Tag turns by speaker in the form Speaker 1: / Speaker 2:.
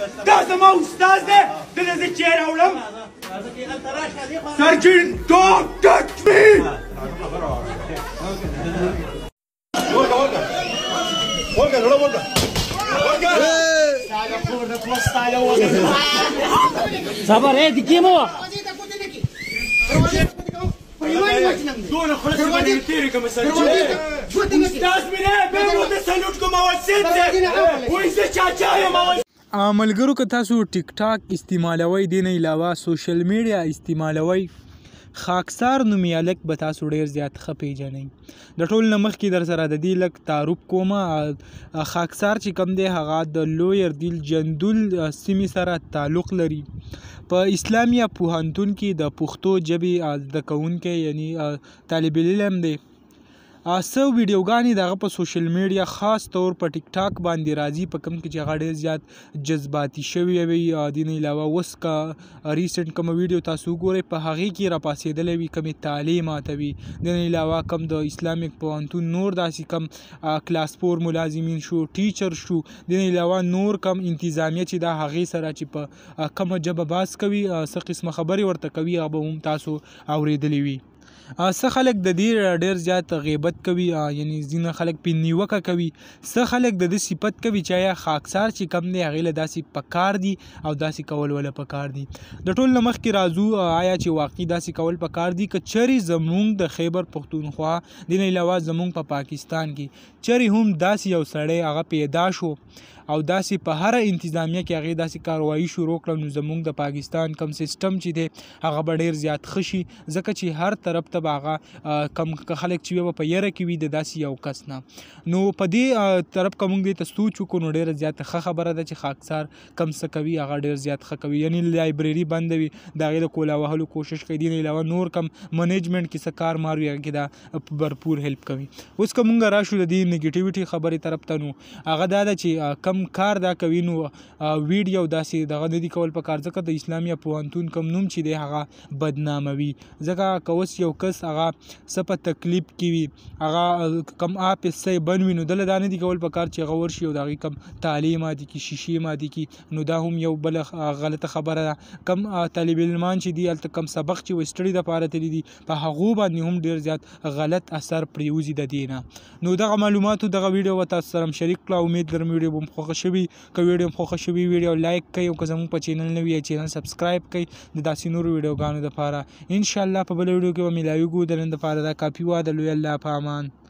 Speaker 1: دا زما استاد دی دله زه چیرې وړم سرجن ډونټ ټچ می
Speaker 2: صبر ايه دي كيمو
Speaker 1: دونه خلاص باندې تیرې کوم سرجن استاد مې نه به مو ته سلوټ کوم او سید وای زه چاچا یم
Speaker 3: ملګرو که تاسو ټیک ټاک استعمالوئ دې نه علاوه سوشل میډیا استعمالوئ خاکسار نومي هلک به تاسو ډېر زیات ښه پیژنئ د ټول نه مخکې در سره د دې لږ تعارف کومه خاکسار چې کوم دی هغه د لوی اردیل جندول سیمې سره تعلق لري په اسلامیه پوهنتون کې د پښتو ژبې زده کوونکی یعنی طالب علم دی څه ویډیوګانې دغه په سوشل میډیا خاص طور په ټیک ټاک باندې راځي په کوم کې چې هغه ډېر زیات جذباتي شوي وي دې نه علاوه اوس که ریسنټ کومه ویډیو تاسو وګورئ په هغې کې راپاڅېدلی وي کومې تعلیمات وي دې نه علاوه کوم د اسلامیک پوهنتون نور داسې کم کلاس 4 ملازمین شو ټیچر شو دې نه علاوه نور کم انتظامیه چې دا هغې سره چې په کومه ژبه بحث کوي څه قسمه خبرې ورته کوي هغه به هم تاسو اورېدلی وي څه خلک د دې ډېر زیات غیبت کوي یعنی ځینې خلک پې نیوکه کوي څه خلک د دې صفت کوي چې آیا خاکسار چې کم دی هغې له داسې پکار دي او داسې کول وله پکار دي د ټول نه مخکې راځو آیا چې واقعي داسې کول پکار دي که چرې زمونږ د خیبر پښتونخوا دې نه علاوه زمونږ په پاکستان کې چرې هم داسې یو سړی هغه پیدا شو او داسې په هره انتظامیه کې هغې داسې کاروایي شروع کړه نو زمونږ د پاکستان کم سیسټم چې دی هغه به ډېر زیات ښه شي ځکه چې هر طرف ته به هغه کم خلک چې وي به په یره کې وي د داسې یو کس نه نو په دې طرف که موږ دې ته سوچ وکړو نو ډېره زیاته ښه خبره ده چې خاکسار کم څه کوي هغه ډېر زیات ښه کوي یعنې لایبرري بنده وي د هغې د کولا وهلو کوشش کوي دې نه علاوه نور کم منیجمنټ کې څه کار مار وي هغې کې دا بھرپور هیلپ کوي اوس که موږ راشو د دې نګیټیویټي خبرې طرف ته نو هغه دا ده چې کم کار دا کوي نو ویډیو داسې دغه نه دي کول پکار ځکه د اسلامیه پوهنتون کوم نوم چې دی هغه بدناموي ځکه که اوس یو کس هغه څه په تکلیف کې وي هغه کم آپ حصه یې بند وي نو دله دا نه دي کول پکار چې هغه ورشي او د هغې کم تعلیم ماتې کړي شیشې ماتې کړي نو دا هم یو بله غلطه خبره ده کم طالب علمان چې دي هلته کم سبق چې وایي سټډي دپاره تللي دي په هغو باندې هم ډېر زیات غلط اثر پرېوځي د دې نه نو دغه معلوماتو دغه ویډیو به تاسو سره هم شریک کړه امید لرم ویډیو به هم خوښه شوي که ویډیو هم خوښه شوي ویډیو لایک کوئ او که زموږ په چینل نه وي چینل سبسکرایب کوئ د داسې نورو ویډیوګانو دپاره انشاءالله په بله ویډیو کې به میلاویږو د نن دپاره دا کافي وه د لوی الله په امان